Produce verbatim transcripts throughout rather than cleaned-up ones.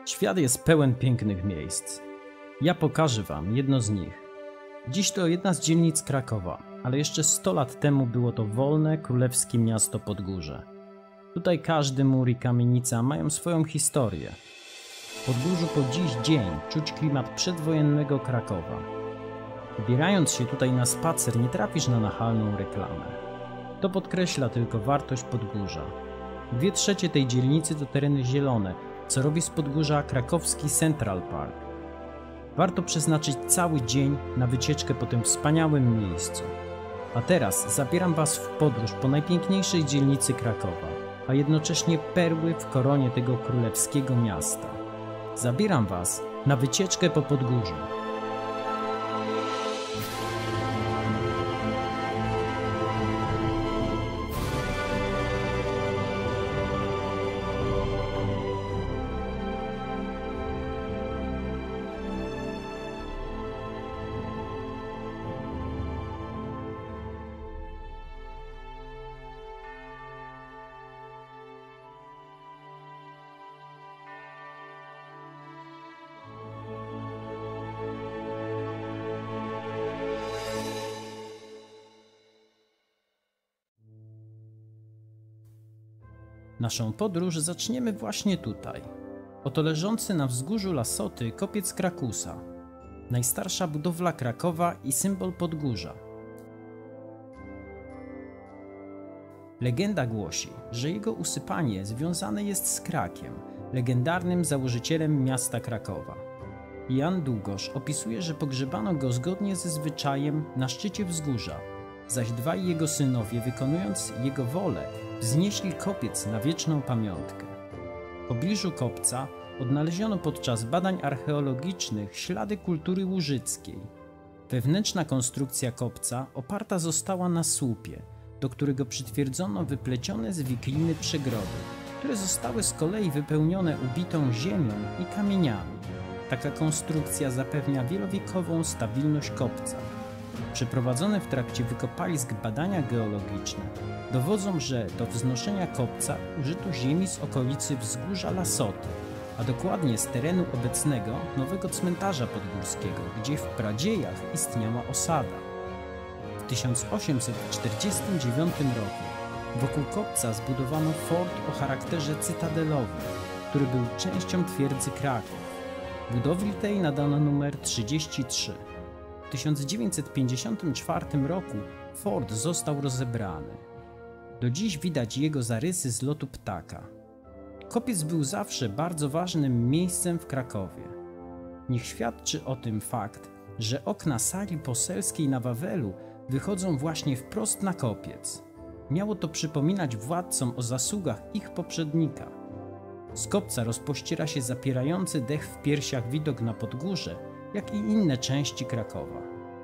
Świat jest pełen pięknych miejsc. Ja pokażę wam jedno z nich. Dziś to jedna z dzielnic Krakowa, ale jeszcze sto lat temu było to wolne, królewskie miasto Podgórze. Tutaj każdy mur i kamienica mają swoją historię. W Podgórzu po dziś dzień czuć klimat przedwojennego Krakowa. Wybierając się tutaj na spacer, nie trafisz na nachalną reklamę. To podkreśla tylko wartość Podgórza. Dwie trzecie tej dzielnicy to tereny zielone, co robi z Podgórza krakowski Central Park. Warto przeznaczyć cały dzień na wycieczkę po tym wspaniałym miejscu. A teraz zabieram was w podróż po najpiękniejszej dzielnicy Krakowa, a jednocześnie perły w koronie tego królewskiego miasta. Zabieram was na wycieczkę po Podgórzu. Naszą podróż zaczniemy właśnie tutaj. Oto leżący na wzgórzu Lasoty kopiec Krakusa. Najstarsza budowla Krakowa i symbol Podgórza. Legenda głosi, że jego usypanie związane jest z Krakiem, legendarnym założycielem miasta Krakowa. Jan Długosz opisuje, że pogrzebano go zgodnie ze zwyczajem na szczycie wzgórza, zaś dwaj jego synowie, wykonując jego wolę, wznieśli kopiec na wieczną pamiątkę. W pobliżu kopca odnaleziono podczas badań archeologicznych ślady kultury łużyckiej. Wewnętrzna konstrukcja kopca oparta została na słupie, do którego przytwierdzono wyplecione z wikliny przegrody, które zostały z kolei wypełnione ubitą ziemią i kamieniami. Taka konstrukcja zapewnia wielowiekową stabilność kopca. Przeprowadzone w trakcie wykopalisk badania geologiczne dowodzą, że do wznoszenia kopca użyto ziemi z okolicy wzgórza Lasoty, a dokładnie z terenu obecnego nowego cmentarza podgórskiego, gdzie w pradziejach istniała osada. W tysiąc osiemset czterdziestym dziewiątym roku wokół kopca zbudowano fort o charakterze cytadelowym, który był częścią twierdzy Kraków. Budowli tej nadano numer trzydzieści trzy. W tysiąc dziewięćset pięćdziesiątym czwartym roku fort został rozebrany. Do dziś widać jego zarysy z lotu ptaka. Kopiec był zawsze bardzo ważnym miejscem w Krakowie. Niech świadczy o tym fakt, że okna sali poselskiej na Wawelu wychodzą właśnie wprost na kopiec. Miało to przypominać władcom o zasługach ich poprzednika. Z kopca rozpościera się zapierający dech w piersiach widok na Podgórze, jak i inne części Krakowa.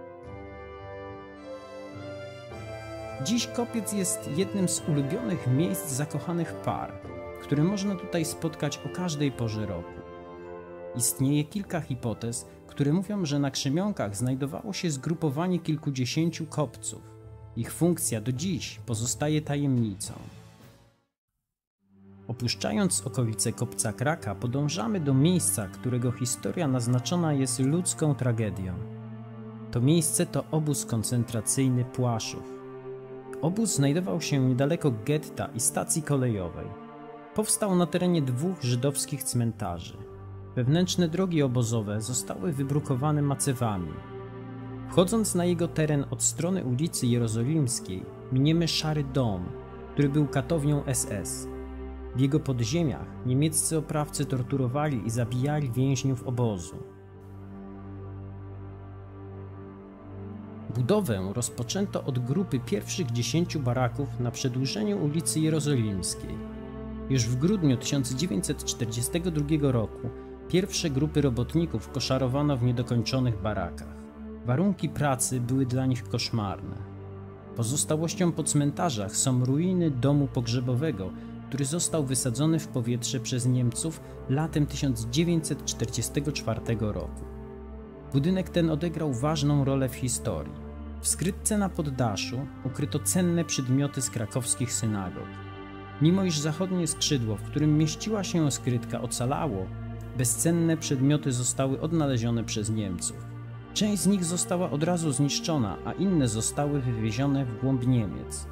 Dziś kopiec jest jednym z ulubionych miejsc zakochanych par, które można tutaj spotkać o każdej porze roku. Istnieje kilka hipotez, które mówią, że na Krzemionkach znajdowało się zgrupowanie kilkudziesięciu kopców. Ich funkcja do dziś pozostaje tajemnicą. Opuszczając okolice kopca Kraka, podążamy do miejsca, którego historia naznaczona jest ludzką tragedią. To miejsce to obóz koncentracyjny Płaszów. Obóz znajdował się niedaleko getta i stacji kolejowej. Powstał na terenie dwóch żydowskich cmentarzy. Wewnętrzne drogi obozowe zostały wybrukowane macewami. Wchodząc na jego teren od strony ulicy Jerozolimskiej, miniemy Szary Dom, który był katownią S S. W jego podziemiach niemieccy oprawcy torturowali i zabijali więźniów obozu. Budowę rozpoczęto od grupy pierwszych dziesięciu baraków na przedłużeniu ulicy Jerozolimskiej. Już w grudniu tysiąc dziewięćset czterdziestego drugiego roku pierwsze grupy robotników koszarowano w niedokończonych barakach. Warunki pracy były dla nich koszmarne. Pozostałością po cmentarzach są ruiny domu pogrzebowego, który został wysadzony w powietrze przez Niemców latem tysiąc dziewięćset czterdziestego czwartego roku. Budynek ten odegrał ważną rolę w historii. W skrytce na poddaszu ukryto cenne przedmioty z krakowskich synagog. Mimo iż zachodnie skrzydło, w którym mieściła się skrytka, ocalało, Bezcenne przedmioty zostały odnalezione przez Niemców. Część z nich została od razu zniszczona, a inne zostały wywiezione w głąb Niemiec.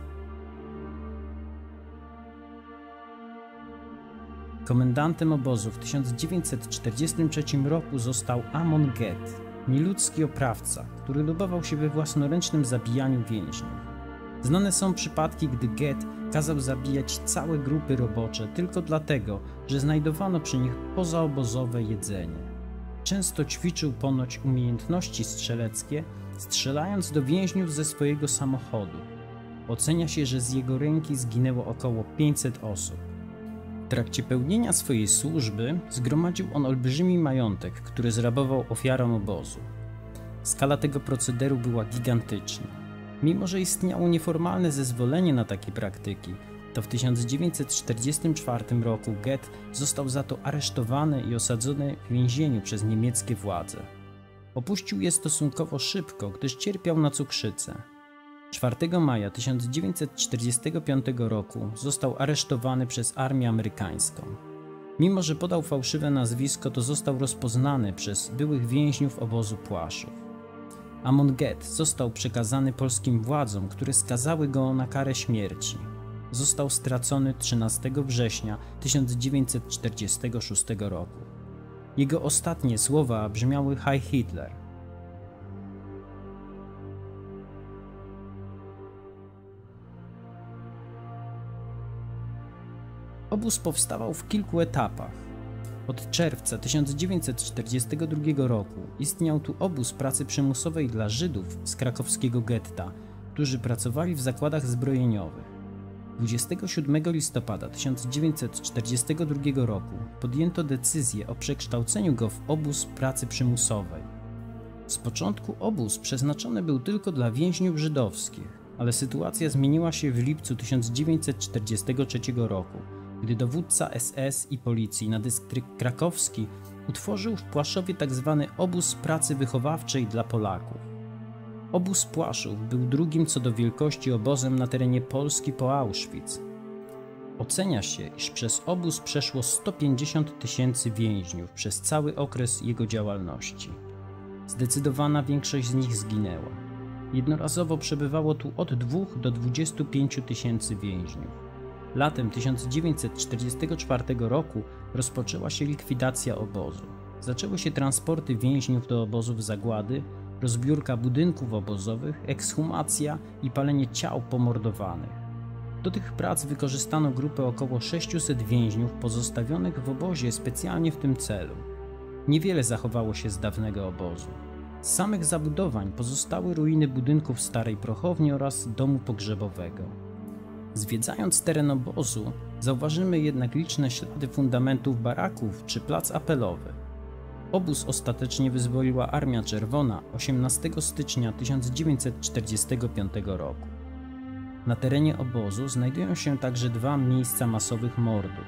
Komendantem obozu w tysiąc dziewięćset czterdziestym trzecim roku został Amon Get, nieludzki oprawca, który lubował się we własnoręcznym zabijaniu więźniów. Znane są przypadki, gdy Get kazał zabijać całe grupy robocze tylko dlatego, że znajdowano przy nich pozaobozowe jedzenie. Często ćwiczył ponoć umiejętności strzeleckie, strzelając do więźniów ze swojego samochodu. Ocenia się, że z jego ręki zginęło około pięćset osób. W trakcie pełnienia swojej służby zgromadził on olbrzymi majątek, który zrabował ofiarom obozu. Skala tego procederu była gigantyczna. Mimo że istniało nieformalne zezwolenie na takie praktyki, to w tysiąc dziewięćset czterdziestym czwartym roku Get został za to aresztowany i osadzony w więzieniu przez niemieckie władze. Opuścił je stosunkowo szybko, gdyż cierpiał na cukrzycę. czwartego maja tysiąc dziewięćset czterdziestego piątego roku został aresztowany przez armię amerykańską. Mimo że podał fałszywe nazwisko, to został rozpoznany przez byłych więźniów obozu Płaszów. Amon Get został przekazany polskim władzom, które skazały go na karę śmierci. Został stracony trzynastego września tysiąc dziewięćset czterdziestego szóstego roku. Jego ostatnie słowa brzmiały Heil Hitler. Obóz powstawał w kilku etapach. Od czerwca tysiąc dziewięćset czterdziestego drugiego roku istniał tu obóz pracy przymusowej dla Żydów z krakowskiego getta, którzy pracowali w zakładach zbrojeniowych. dwudziestego siódmego listopada tysiąc dziewięćset czterdziestego drugiego roku podjęto decyzję o przekształceniu go w obóz pracy przymusowej. Z początku obóz przeznaczony był tylko dla więźniów żydowskich, ale sytuacja zmieniła się w lipcu tysiąc dziewięćset czterdziestego trzeciego roku, gdy dowódca S S i policji na dystrykt krakowski utworzył w Płaszowie tzw. obóz pracy wychowawczej dla Polaków. Obóz Płaszów był drugim co do wielkości obozem na terenie Polski po Auschwitz. Ocenia się, iż przez obóz przeszło sto pięćdziesiąt tysięcy więźniów przez cały okres jego działalności. Zdecydowana większość z nich zginęła. Jednorazowo przebywało tu od dwóch do dwudziestu pięciu tysięcy więźniów. Latem tysiąc dziewięćset czterdziestego czwartego roku rozpoczęła się likwidacja obozu. Zaczęły się transporty więźniów do obozów zagłady, rozbiórka budynków obozowych, ekshumacja i palenie ciał pomordowanych. Do tych prac wykorzystano grupę około sześciuset więźniów pozostawionych w obozie specjalnie w tym celu. Niewiele zachowało się z dawnego obozu. Z samych zabudowań pozostały ruiny budynków starej prochowni oraz domu pogrzebowego. Zwiedzając teren obozu, zauważymy jednak liczne ślady fundamentów baraków czy plac apelowy. Obóz ostatecznie wyzwoliła Armia Czerwona osiemnastego stycznia tysiąc dziewięćset czterdziestego piątego roku. Na terenie obozu znajdują się także dwa miejsca masowych mordów.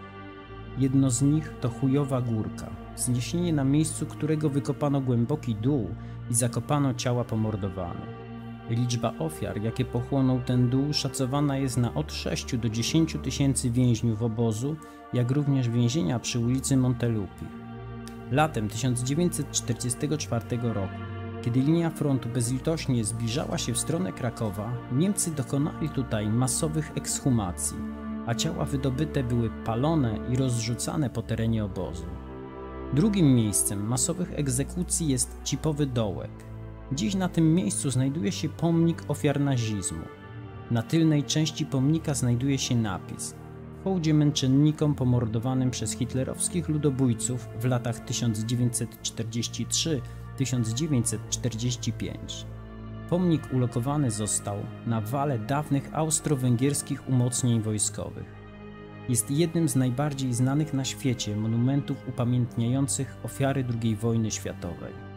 Jedno z nich to Chujowa Górka, wzniesienie na miejscu którego wykopano głęboki dół i zakopano ciała pomordowanych. Liczba ofiar, jakie pochłonął ten dół, szacowana jest na od sześciu do dziesięciu tysięcy więźniów obozu, jak również więzienia przy ulicy Montelupi. Latem tysiąc dziewięćset czterdziestego czwartego roku, kiedy linia frontu bezlitośnie zbliżała się w stronę Krakowa, Niemcy dokonali tutaj masowych ekshumacji, a ciała wydobyte były palone i rozrzucane po terenie obozu. Drugim miejscem masowych egzekucji jest Cipowy Dołek. Dziś na tym miejscu znajduje się pomnik ofiar nazizmu. Na tylnej części pomnika znajduje się napis: w hołdzie męczennikom pomordowanym przez hitlerowskich ludobójców w latach tysiąc dziewięćset czterdziestym trzecim do tysiąc dziewięćset czterdziestego piątego. Pomnik ulokowany został na wale dawnych austro-węgierskich umocnień wojskowych. Jest jednym z najbardziej znanych na świecie monumentów upamiętniających ofiary drugiej wojny światowej.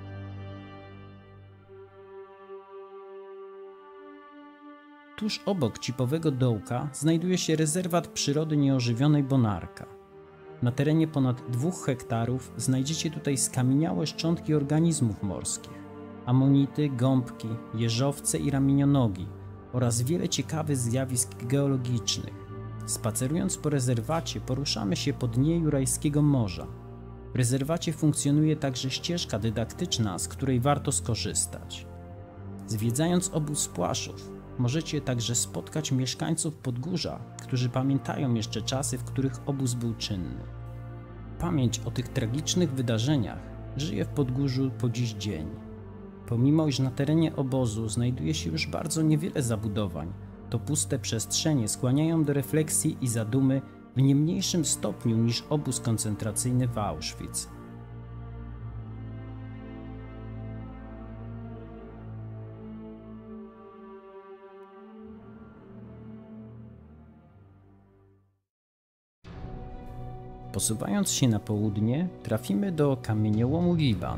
Tuż obok Cipowego Dołka znajduje się rezerwat przyrody nieożywionej Bonarka. Na terenie ponad dwóch hektarów znajdziecie tutaj skamieniałe szczątki organizmów morskich, amonity, gąbki, jeżowce i ramienionogi oraz wiele ciekawych zjawisk geologicznych. Spacerując po rezerwacie poruszamy się po dnie Jurajskiego Morza. W rezerwacie funkcjonuje także ścieżka dydaktyczna, z której warto skorzystać. Zwiedzając obóz Płaszów, możecie także spotkać mieszkańców Podgórza, którzy pamiętają jeszcze czasy, w których obóz był czynny. Pamięć o tych tragicznych wydarzeniach żyje w Podgórzu po dziś dzień. Pomimo iż na terenie obozu znajduje się już bardzo niewiele zabudowań, to puste przestrzenie skłaniają do refleksji i zadumy w nie mniejszym stopniu niż obóz koncentracyjny w Auschwitz. Posuwając się na południe, trafimy do kamieniołomu Liban.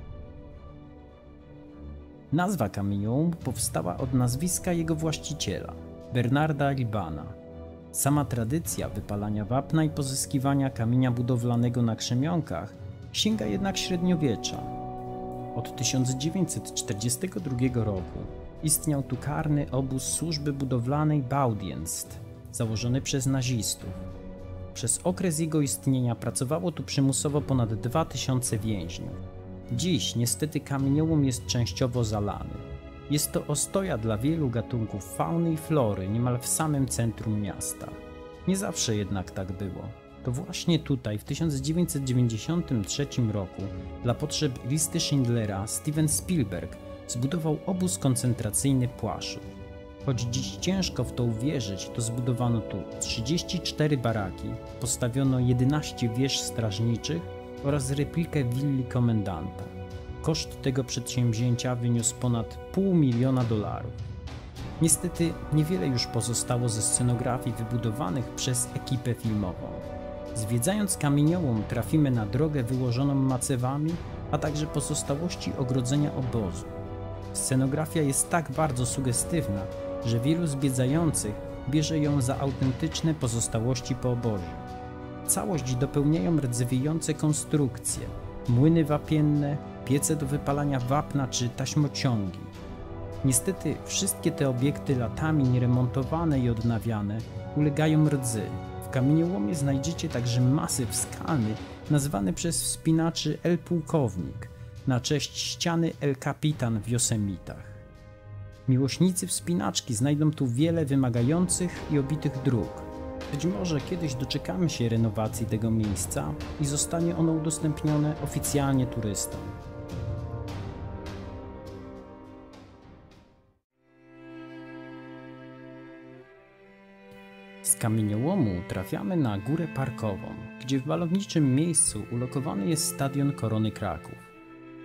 Nazwa kamieniołomu powstała od nazwiska jego właściciela, Bernarda Libana. Sama tradycja wypalania wapna i pozyskiwania kamienia budowlanego na krzemionkach sięga jednak średniowiecza. Od tysiąc dziewięćset czterdziestego drugiego roku istniał tu karny obóz służby budowlanej Baudienst, założony przez nazistów. Przez okres jego istnienia pracowało tu przymusowo ponad dwa tysiące więźniów. Dziś niestety kamieniołom jest częściowo zalany. Jest to ostoja dla wielu gatunków fauny i flory niemal w samym centrum miasta. Nie zawsze jednak tak było. To właśnie tutaj w tysiąc dziewięćset dziewięćdziesiątym trzecim roku dla potrzeb listy Schindlera Steven Spielberg zbudował obóz koncentracyjny Płaszów. Choć dziś ciężko w to uwierzyć, to zbudowano tu trzydzieści cztery baraki, postawiono jedenaście wież strażniczych oraz replikę willi komendanta. Koszt tego przedsięwzięcia wyniósł ponad pół miliona dolarów. Niestety niewiele już pozostało ze scenografii wybudowanych przez ekipę filmową. Zwiedzając kamieniołom trafimy na drogę wyłożoną macewami, a także pozostałości ogrodzenia obozu. Scenografia jest tak bardzo sugestywna, że wielu zwiedzających bierze ją za autentyczne pozostałości po obozie. Całość dopełniają rdzewiejące konstrukcje, młyny wapienne, piece do wypalania wapna czy taśmociągi. Niestety wszystkie te obiekty latami nieremontowane i odnawiane ulegają rdzy. W kamieniołomie znajdziecie także masyw skalny nazwany przez wspinaczy El Pułkownik na cześć ściany El Capitan w Josemitach. Miłośnicy wspinaczki znajdą tu wiele wymagających i obitych dróg. Być może kiedyś doczekamy się renowacji tego miejsca i zostanie ono udostępnione oficjalnie turystom. Z kamieniołomu trafiamy na Górę Parkową, gdzie w malowniczym miejscu ulokowany jest Stadion Korony Kraków.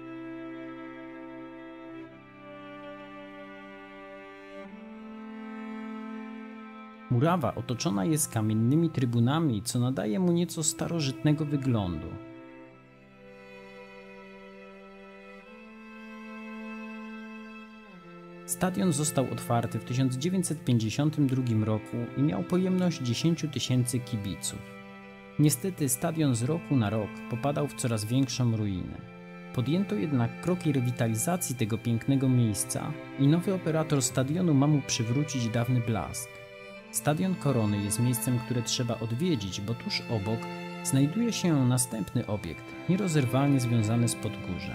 Murawa otoczona jest kamiennymi trybunami, co nadaje mu nieco starożytnego wyglądu. Stadion został otwarty w tysiąc dziewięćset pięćdziesiątym drugim roku i miał pojemność dziesięć tysięcy kibiców. Niestety stadion z roku na rok popadał w coraz większą ruinę. Podjęto jednak kroki rewitalizacji tego pięknego miejsca i nowy operator stadionu ma mu przywrócić dawny blask. Stadion Korony jest miejscem, które trzeba odwiedzić, bo tuż obok znajduje się następny obiekt, nierozerwalnie związany z Podgórzem.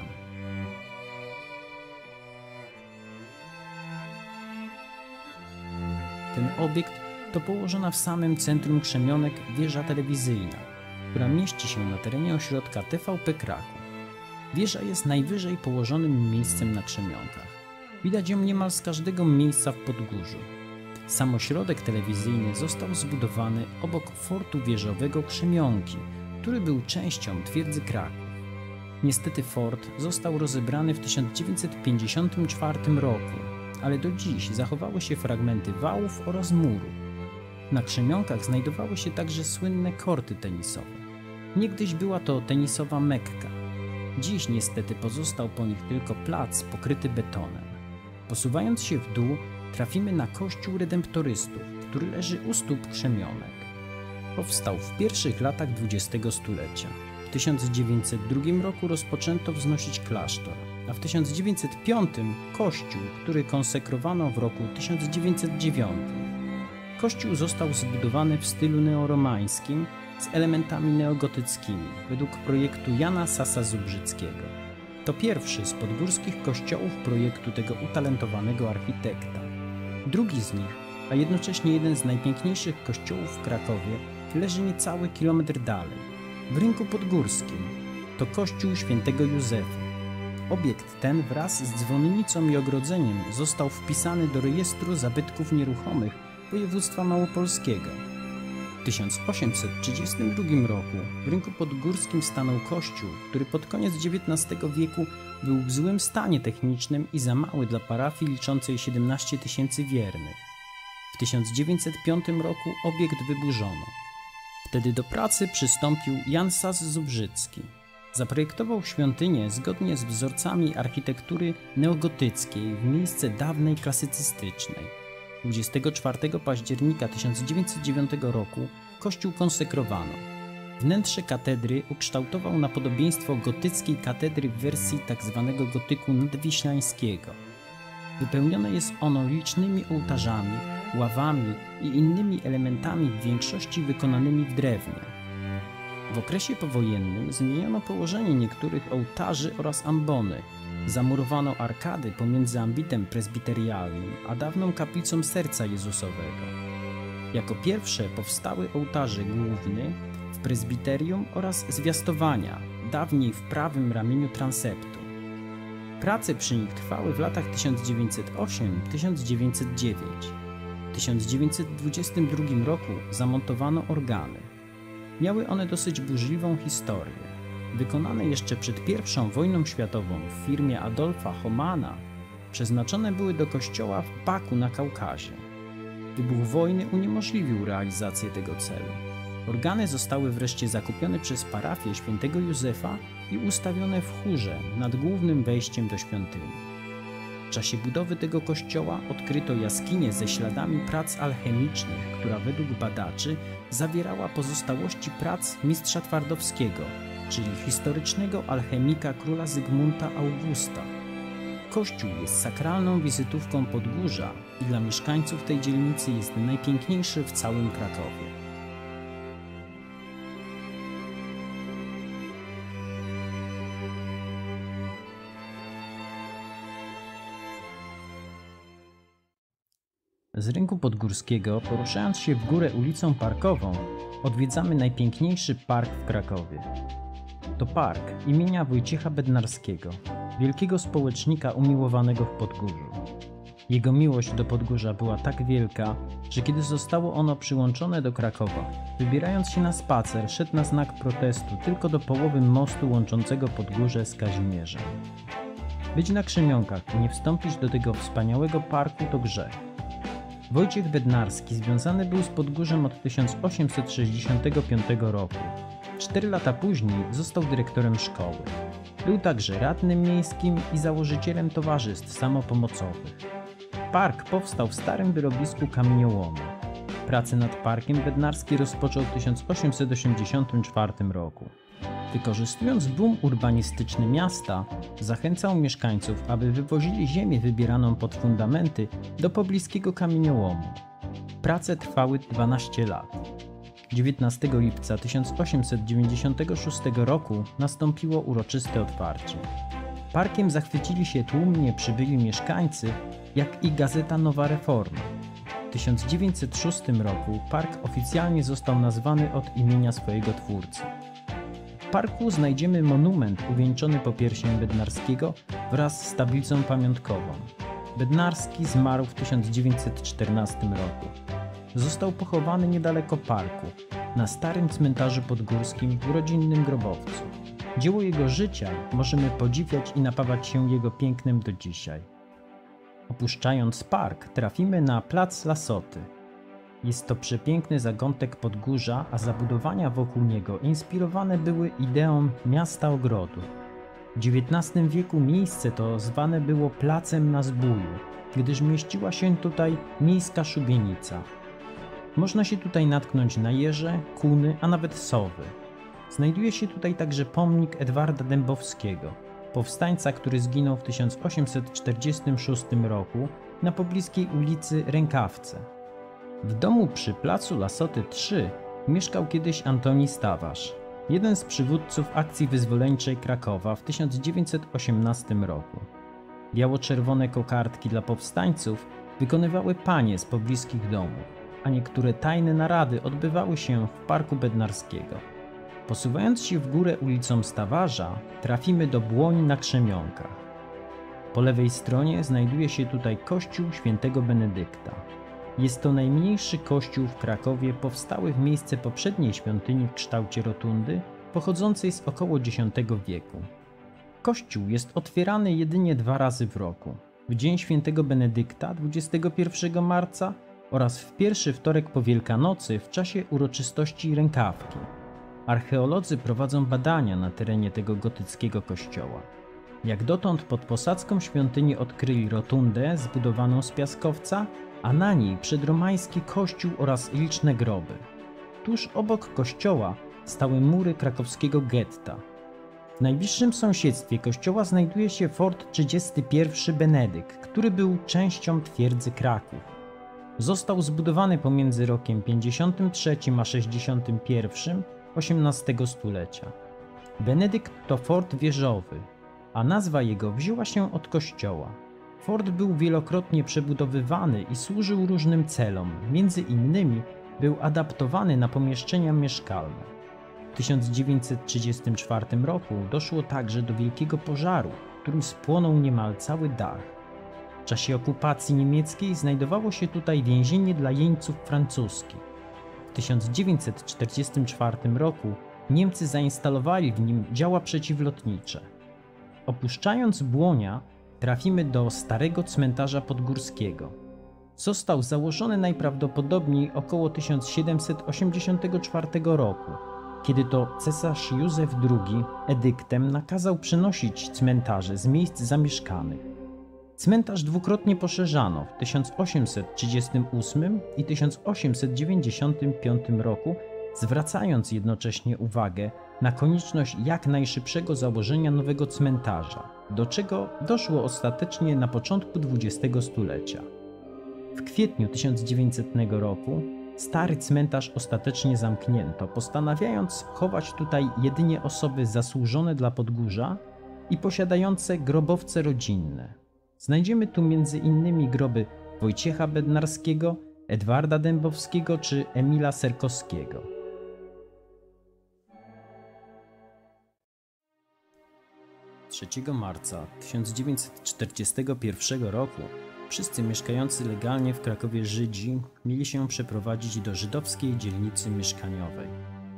Ten obiekt to położona w samym centrum Krzemionek wieża telewizyjna, która mieści się na terenie ośrodka T V P Kraków. Wieża jest najwyżej położonym miejscem na Krzemionkach. Widać ją niemal z każdego miejsca w Podgórzu. Sam ośrodek telewizyjny został zbudowany obok fortu wieżowego Krzemionki, który był częścią twierdzy Kraków. Niestety fort został rozebrany w tysiąc dziewięćset pięćdziesiątym czwartym roku, ale do dziś zachowały się fragmenty wałów oraz muru. Na Krzemionkach znajdowały się także słynne korty tenisowe. Niegdyś była to tenisowa Mekka. Dziś niestety pozostał po nich tylko plac pokryty betonem. Posuwając się w dół, trafimy na kościół redemptorystów, który leży u stóp Krzemionek. Powstał w pierwszych latach dwudziestego stulecia. W tysiąc dziewięćset drugim roku rozpoczęto wznosić klasztor, a w tysiąc dziewięćset piątym kościół, który konsekrowano w roku tysiąc dziewięćset dziewiątym. Kościół został zbudowany w stylu neoromańskim z elementami neogotyckimi według projektu Jana Sasa Zubrzyckiego. To pierwszy z podgórskich kościołów projektu tego utalentowanego architekta. Drugi z nich, a jednocześnie jeden z najpiękniejszych kościołów w Krakowie, leży niecały kilometr dalej, w Rynku Podgórskim. To kościół świętego Józefa. Obiekt ten wraz z dzwonnicą i ogrodzeniem został wpisany do rejestru zabytków nieruchomych województwa małopolskiego. W tysiąc osiemset trzydziestym drugim roku w Rynku Podgórskim stanął kościół, który pod koniec dziewiętnastego wieku był w złym stanie technicznym i za mały dla parafii liczącej siedemnaście tysięcy wiernych. W tysiąc dziewięćset piątym roku obiekt wyburzono. Wtedy do pracy przystąpił Jan Sas Zubrzycki. Zaprojektował świątynię zgodnie z wzorcami architektury neogotyckiej w miejsce dawnej klasycystycznej. dwudziestego czwartego października tysiąc dziewięćset dziewiątego roku kościół konsekrowano. Wnętrze katedry ukształtował na podobieństwo gotyckiej katedry w wersji tzw. gotyku nadwiślańskiego. Wypełnione jest ono licznymi ołtarzami, ławami i innymi elementami w większości wykonanymi w drewnie. W okresie powojennym zmieniono położenie niektórych ołtarzy oraz ambony. Zamurowano arkady pomiędzy ambitem prezbiterialnym a dawną kaplicą Serca Jezusowego. Jako pierwsze powstały ołtarze główny w prezbiterium oraz zwiastowania, dawniej w prawym ramieniu transeptu. Prace przy nich trwały w latach tysiąc dziewięćset ósmym do tysiąc dziewięćset dziewiątego. W tysiąc dziewięćset dwudziestym drugim roku zamontowano organy. Miały one dosyć burzliwą historię. Wykonane jeszcze przed pierwszą wojną światową w firmie Adolfa Homana, przeznaczone były do kościoła w Baku na Kaukazie. Wybuch wojny uniemożliwił realizację tego celu. Organy zostały wreszcie zakupione przez parafię świętego Józefa i ustawione w chórze nad głównym wejściem do świątyni. W czasie budowy tego kościoła odkryto jaskinię ze śladami prac alchemicznych, która według badaczy zawierała pozostałości prac mistrza Twardowskiego, czyli historycznego alchemika króla Zygmunta Augusta. Kościół jest sakralną wizytówką Podgórza i dla mieszkańców tej dzielnicy jest najpiękniejszy w całym Krakowie. Z Rynku Podgórskiego, poruszając się w górę ulicą Parkową, odwiedzamy najpiękniejszy park w Krakowie. To park imienia Wojciecha Bednarskiego, wielkiego społecznika umiłowanego w Podgórzu. Jego miłość do Podgórza była tak wielka, że kiedy zostało ono przyłączone do Krakowa, wybierając się na spacer, szedł na znak protestu tylko do połowy mostu łączącego Podgórze z Kazimierzem. Być na Krzemionkach i nie wstąpić do tego wspaniałego parku to grzech. Wojciech Bednarski związany był z Podgórzem od tysiąc osiemset sześćdziesiątego piątego roku. Cztery lata później został dyrektorem szkoły. Był także radnym miejskim i założycielem towarzystw samopomocowych. Park powstał w starym wyrobisku kamieniołomu. Pracę nad parkiem Bednarski rozpoczął w tysiąc osiemset osiemdziesiątym czwartym roku. Wykorzystując boom urbanistyczny miasta, zachęcał mieszkańców, aby wywozili ziemię wybieraną pod fundamenty do pobliskiego kamieniołomu. Prace trwały dwanaście lat. dziewiętnastego lipca tysiąc osiemset dziewięćdziesiątego szóstego roku nastąpiło uroczyste otwarcie. Parkiem zachwycili się tłumnie przybyli mieszkańcy, jak i gazeta Nowa Reforma. W tysiąc dziewięćset szóstym roku park oficjalnie został nazwany od imienia swojego twórcy. W parku znajdziemy monument uwieńczony popiersią Bednarskiego wraz z tablicą pamiątkową. Bednarski zmarł w tysiąc dziewięćset czternastym roku. Został pochowany niedaleko parku, na starym cmentarzu podgórskim w rodzinnym grobowcu. Dzieło jego życia możemy podziwiać i napawać się jego pięknem do dzisiaj. Opuszczając park, trafimy na plac Lasoty. Jest to przepiękny zakątek Podgórza, a zabudowania wokół niego inspirowane były ideą miasta ogrodu. W dziewiętnastym wieku miejsce to zwane było Placem na Zbóju, gdyż mieściła się tutaj miejska szubienica. Można się tutaj natknąć na jeże, kuny, a nawet sowy. Znajduje się tutaj także pomnik Edwarda Dębowskiego, powstańca, który zginął w tysiąc osiemset czterdziestym szóstym roku na pobliskiej ulicy Rękawce. W domu przy placu Lasoty trzy mieszkał kiedyś Antoni Stawarz, jeden z przywódców akcji wyzwoleńczej Krakowa w tysiąc dziewięćset osiemnastym roku. Biało-czerwone kokardki dla powstańców wykonywały panie z pobliskich domów, a niektóre tajne narady odbywały się w Parku Bednarskiego. Posuwając się w górę ulicą Stawarza, trafimy do Błoń na Krzemionkach. Po lewej stronie znajduje się tutaj kościół świętego Benedykta. Jest to najmniejszy kościół w Krakowie powstały w miejsce poprzedniej świątyni w kształcie rotundy, pochodzącej z około dziesiątego wieku. Kościół jest otwierany jedynie dwa razy w roku. W dzień świętego Benedykta dwudziestego pierwszego marca oraz w pierwszy wtorek po Wielkanocy w czasie uroczystości rękawki. Archeolodzy prowadzą badania na terenie tego gotyckiego kościoła. Jak dotąd pod posadzką świątyni odkryli rotundę zbudowaną z piaskowca, a na niej przedromański kościół oraz liczne groby. Tuż obok kościoła stały mury krakowskiego getta. W najbliższym sąsiedztwie kościoła znajduje się Fort trzydziesty pierwszy Benedyk, który był częścią twierdzy Kraków. Został zbudowany pomiędzy rokiem pięćdziesiątym trzecim a sześćdziesiątym pierwszym osiemnastego stulecia. Benedykt to fort wieżowy, a nazwa jego wzięła się od kościoła. Fort był wielokrotnie przebudowywany i służył różnym celom, między innymi był adaptowany na pomieszczenia mieszkalne. W tysiąc dziewięćset trzydziestym czwartym roku doszło także do wielkiego pożaru, w którym spłonął niemal cały dach. W czasie okupacji niemieckiej znajdowało się tutaj więzienie dla jeńców francuskich. W tysiąc dziewięćset czterdziestym czwartym roku Niemcy zainstalowali w nim działa przeciwlotnicze. Opuszczając Błonia, trafimy do starego cmentarza podgórskiego. Został założony najprawdopodobniej około tysiąc siedemset osiemdziesiątego czwartego roku, kiedy to cesarz Józef drugi edyktem nakazał przenosić cmentarze z miejsc zamieszkanych. Cmentarz dwukrotnie poszerzano w tysiąc osiemset trzydziestym ósmym i tysiąc osiemset dziewięćdziesiątym piątym roku, zwracając jednocześnie uwagę na konieczność jak najszybszego założenia nowego cmentarza, do czego doszło ostatecznie na początku dwudziestego stulecia. W kwietniu tysiąc dziewięćsetnego roku stary cmentarz ostatecznie zamknięto, postanawiając chować tutaj jedynie osoby zasłużone dla Podgórza i posiadające grobowce rodzinne. Znajdziemy tu między innymi groby Wojciecha Bednarskiego, Edwarda Dębowskiego czy Emila Serkowskiego. trzeciego marca tysiąc dziewięćset czterdziestego pierwszego roku wszyscy mieszkający legalnie w Krakowie Żydzi mieli się przeprowadzić do żydowskiej dzielnicy mieszkaniowej.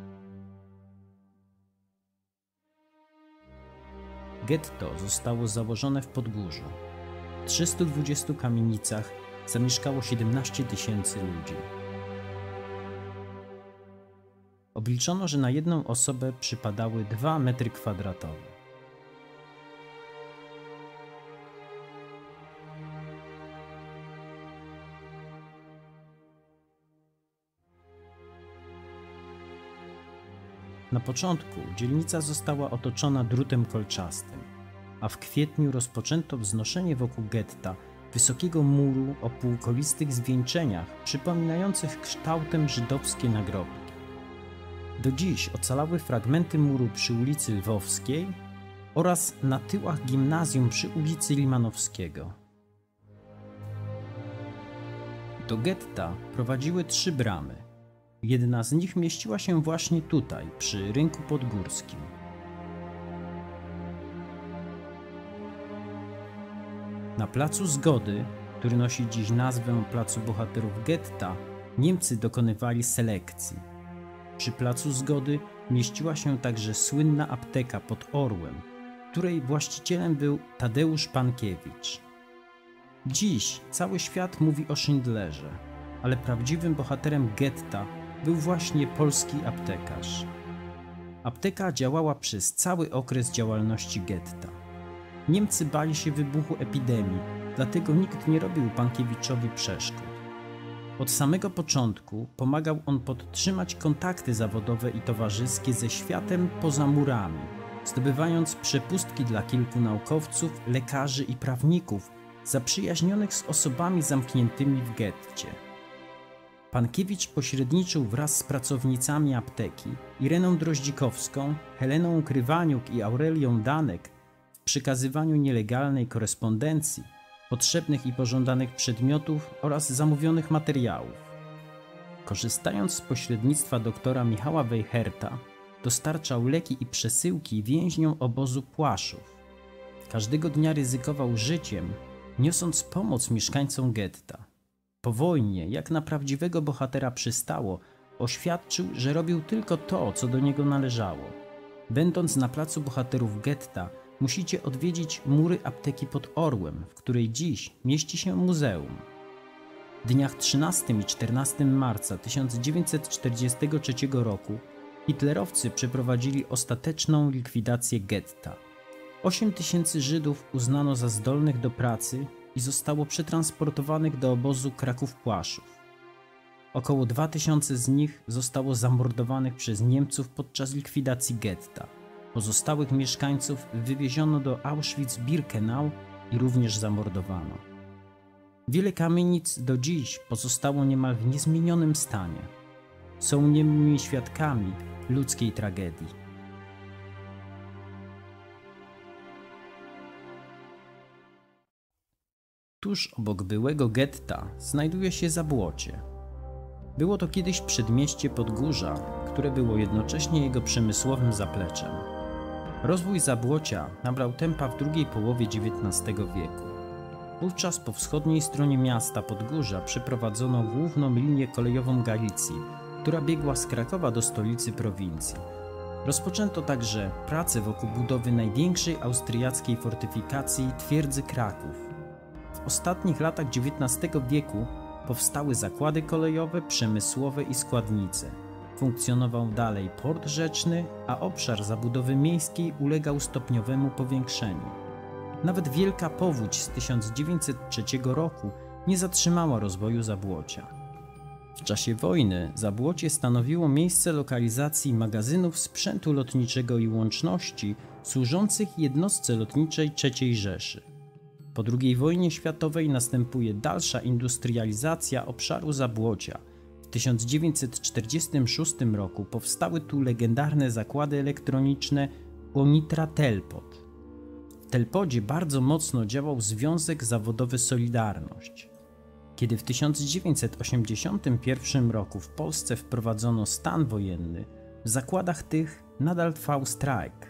Getto zostało założone w Podgórzu. W trzystu dwudziestu kamienicach zamieszkało siedemnaście tysięcy ludzi. Obliczono, że na jedną osobę przypadały dwa metry kwadratowe. Na początku dzielnica została otoczona drutem kolczastym, a w kwietniu rozpoczęto wznoszenie wokół getta wysokiego muru o półkolistych zwieńczeniach przypominających kształtem żydowskie nagrobki. Do dziś ocalały fragmenty muru przy ulicy Lwowskiej oraz na tyłach gimnazjum przy ulicy Limanowskiego. Do getta prowadziły trzy bramy. Jedna z nich mieściła się właśnie tutaj, przy Rynku Podgórskim. Na Placu Zgody, który nosi dziś nazwę Placu Bohaterów Getta, Niemcy dokonywali selekcji. Przy Placu Zgody mieściła się także słynna apteka pod Orłem, której właścicielem był Tadeusz Pankiewicz. Dziś cały świat mówi o Schindlerze, ale prawdziwym bohaterem getta był właśnie polski aptekarz. Apteka działała przez cały okres działalności getta. Niemcy bali się wybuchu epidemii, dlatego nikt nie robił Pankiewiczowi przeszkód. Od samego początku pomagał on podtrzymać kontakty zawodowe i towarzyskie ze światem poza murami, zdobywając przepustki dla kilku naukowców, lekarzy i prawników zaprzyjaźnionych z osobami zamkniętymi w getcie. Pankiewicz pośredniczył wraz z pracownicami apteki Ireną Droździkowską, Heleną Krywaniuk i Aurelią Danek w przekazywaniu nielegalnej korespondencji, potrzebnych i pożądanych przedmiotów oraz zamówionych materiałów. Korzystając z pośrednictwa doktora Michała Wejherta, dostarczał leki i przesyłki więźniom obozu Płaszów. Każdego dnia ryzykował życiem, niosąc pomoc mieszkańcom getta. Po wojnie, jak na prawdziwego bohatera przystało, oświadczył, że robił tylko to, co do niego należało. Będąc na placu bohaterów getta, musicie odwiedzić mury apteki pod Orłem, w której dziś mieści się muzeum. W dniach trzynastego i czternastego marca tysiąc dziewięćset czterdziestego trzeciego roku hitlerowcy przeprowadzili ostateczną likwidację getta. osiem tysięcy Żydów uznano za zdolnych do pracy i zostało przetransportowanych do obozu Kraków-Płaszów. Około dwa tysiące z nich zostało zamordowanych przez Niemców podczas likwidacji getta. Pozostałych mieszkańców wywieziono do Auschwitz-Birkenau i również zamordowano. Wiele kamienic do dziś pozostało niemal w niezmienionym stanie. Są niemymi świadkami ludzkiej tragedii. Tuż obok byłego getta znajduje się Zabłocie. Było to kiedyś przedmieście Podgórza, które było jednocześnie jego przemysłowym zapleczem. Rozwój Zabłocia nabrał tempa w drugiej połowie dziewiętnastego wieku. Wówczas po wschodniej stronie miasta Podgórza przeprowadzono główną linię kolejową Galicji, która biegła z Krakowa do stolicy prowincji. Rozpoczęto także prace wokół budowy największej austriackiej fortyfikacji twierdzy Kraków. W ostatnich latach dziewiętnastego wieku powstały zakłady kolejowe, przemysłowe i składnice. Funkcjonował dalej port rzeczny, a obszar zabudowy miejskiej ulegał stopniowemu powiększeniu. Nawet wielka powódź z tysiąc dziewięćset trzeciego roku nie zatrzymała rozwoju Zabłocia. W czasie wojny Zabłocie stanowiło miejsce lokalizacji magazynów sprzętu lotniczego i łączności służących jednostce lotniczej trzeciej Rzeszy. Po drugiej wojnie światowej następuje dalsza industrializacja obszaru Zabłocia. W tysiąc dziewięćset czterdziestym szóstym roku powstały tu legendarne zakłady elektroniczne Unitra Telpot. W Telpodzie bardzo mocno działał Związek Zawodowy Solidarność. Kiedy w tysiąc dziewięćset osiemdziesiątym pierwszym roku w Polsce wprowadzono stan wojenny, w zakładach tych nadal trwał strajk.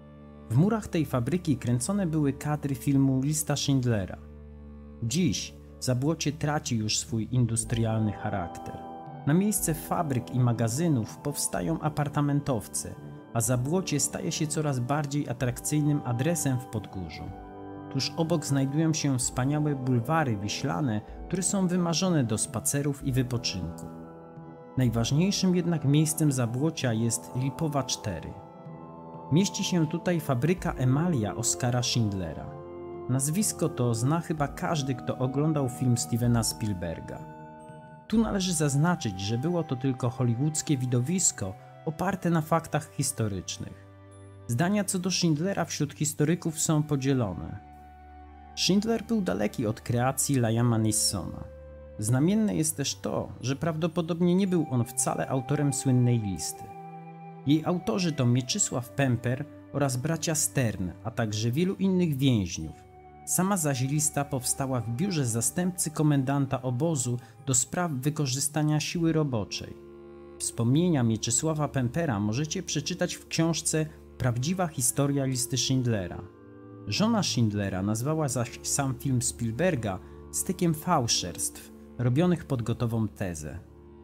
W murach tej fabryki kręcone były kadry filmu Lista Schindlera. Dziś Zabłocie traci już swój industrialny charakter. Na miejsce fabryk i magazynów powstają apartamentowce, a Zabłocie staje się coraz bardziej atrakcyjnym adresem w Podgórzu. Tuż obok znajdują się wspaniałe bulwary wiślane, które są wymarzone do spacerów i wypoczynku. Najważniejszym jednak miejscem Zabłocia jest Lipowa cztery. Mieści się tutaj fabryka emalia Oskara Schindlera. Nazwisko to zna chyba każdy, kto oglądał film Stevena Spielberga. Tu należy zaznaczyć, że było to tylko hollywoodzkie widowisko oparte na faktach historycznych. Zdania co do Schindlera wśród historyków są podzielone. Schindler był daleki od kreacji Liama Neesona. Znamienne jest też to, że prawdopodobnie nie był on wcale autorem słynnej listy. Jej autorzy to Mieczysław Pemper oraz bracia Stern, a także wielu innych więźniów. Sama zaś lista powstała w biurze zastępcy komendanta obozu do spraw wykorzystania siły roboczej. Wspomnienia Mieczysława Pempera możecie przeczytać w książce Prawdziwa historia listy Schindlera. Żona Schindlera nazwała zaś sam film Spielberga stykiem fałszerstw, robionych pod gotową tezę.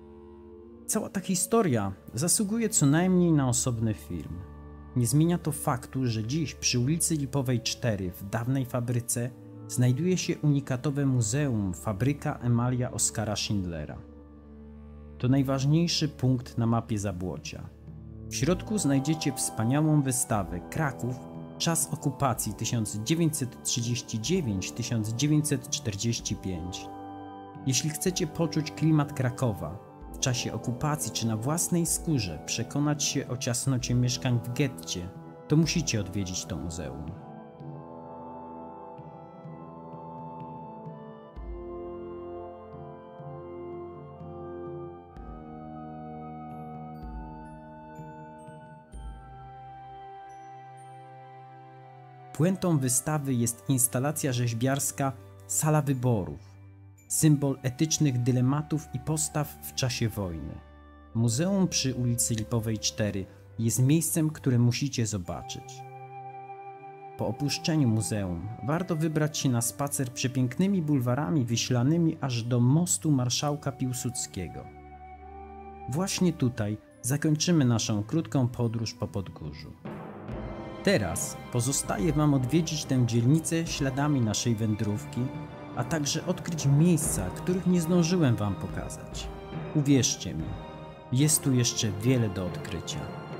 Cała ta historia zasługuje co najmniej na osobny film. Nie zmienia to faktu, że dziś przy ulicy Lipowej cztery w dawnej fabryce znajduje się unikatowe muzeum Fabryka Emalia Oskara Schindlera. To najważniejszy punkt na mapie Zabłocia. W środku znajdziecie wspaniałą wystawę Kraków, czas okupacji tysiąc dziewięćset trzydziesty dziewiąty do tysiąc dziewięćset czterdziestego piątego. Jeśli chcecie poczuć klimat Krakowa, w czasie okupacji czy na własnej skórze przekonać się o ciasnocie mieszkań w getcie, to musicie odwiedzić to muzeum. Puentą wystawy jest instalacja rzeźbiarska Sala Wyborów, symbol etycznych dylematów i postaw w czasie wojny. Muzeum przy ulicy Lipowej cztery jest miejscem, które musicie zobaczyć. Po opuszczeniu muzeum warto wybrać się na spacer przepięknymi bulwarami wyślanymi aż do mostu Marszałka Piłsudskiego. Właśnie tutaj zakończymy naszą krótką podróż po Podgórzu. Teraz pozostaje Wam odwiedzić tę dzielnicę śladami naszej wędrówki, a także odkryć miejsca, których nie zdążyłem Wam pokazać. Uwierzcie mi, jest tu jeszcze wiele do odkrycia.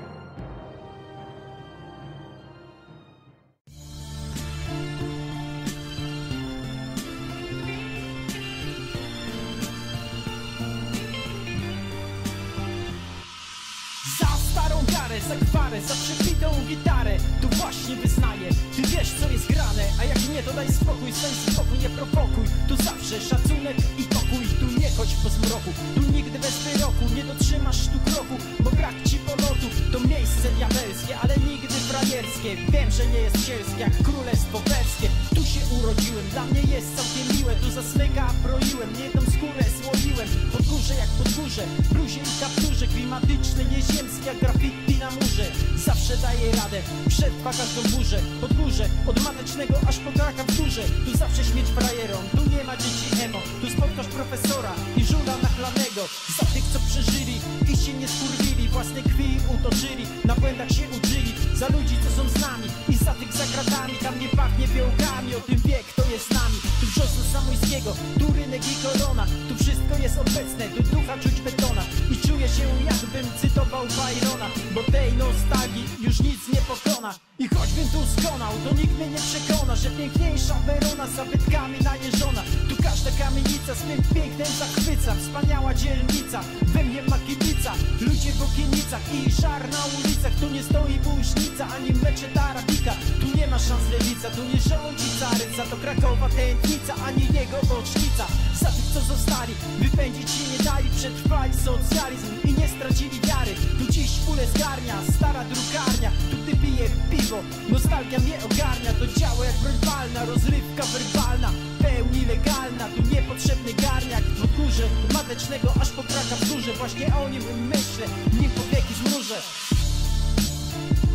Za gwarę, za przebitą gitarę, tu właśnie wyznaję. Ty wiesz co jest grane, a jak nie to daj spokój, stań spokój, nie prowokuj. Tu zawsze szacunek i pokój, tu nie chodź po zmroku, tu nigdy bez wyroku, nie dotrzymasz tu kroku, bo brak ci polotu. To miejsce diabelskie, ale nigdy frajerskie. Wiem, że nie jest sielskie jak królestwo perskie. Tu się urodziłem, dla mnie jest całkiem miłe. Tu za smyka broiłem, jedną skórę słoiłem. Podgórze jak podgórze, bluzie i kapturze, klimatyczne, nieziemskie jak graffiti na murze. Zawsze daje radę, przetrwa każdą burzę. Podgórze, od matecznego aż po kraka w górze. Tu zawsze śmieć frajerom, tu nie ma dzieci emo. Tu spotkasz profesora i żula nachlanego. Za tych co przeżyli i się nie skurwili, własnej krwi utoczyli, na błędach się uczyli. Za ludzi co są z nami i za tych za kratami. Tam nie pachnie fiołkami, o tym wie kto jest z nami. Tu wrzosnu Samojskiego, tu rynek i korona. Tu wszystko jest obecne, tu ducha czuć betona. I czuję się jakbym cytował Byrona, bo tej nostalgii już nic nie pokona. I choćbym tu skonał, to nikt mnie nie przekona, że piękniejsza Werona zabytkami najeżona. Tu każda kamienica swym pięknem zachwyca. Wspaniała dzielnica, we mnie ma kibica. Ludzie w okienicach i żar na ulicach. Tu nie stoi bułsznica, ani meczet arabika. Tu nie ma szans lewica, tu nie rządzi caryca. To Krakowa tętnica, ani jego bocznica. Za tych co zostali, wypędzić się nie dali. Przetrwali socjalizm i nie stracili wiary. Tu dziś pulę zgarnia, stara drukarnia. Tu gdy piję piwo, nostalgia mnie ogarnia. To działa jak broń palna, rozrywka werbalna, pełni legalna. Tu niepotrzebny garniak w Podgórze, od matecznego aż po kraka w górze. Właśnie o nim myślę, nim powieki zmrużę.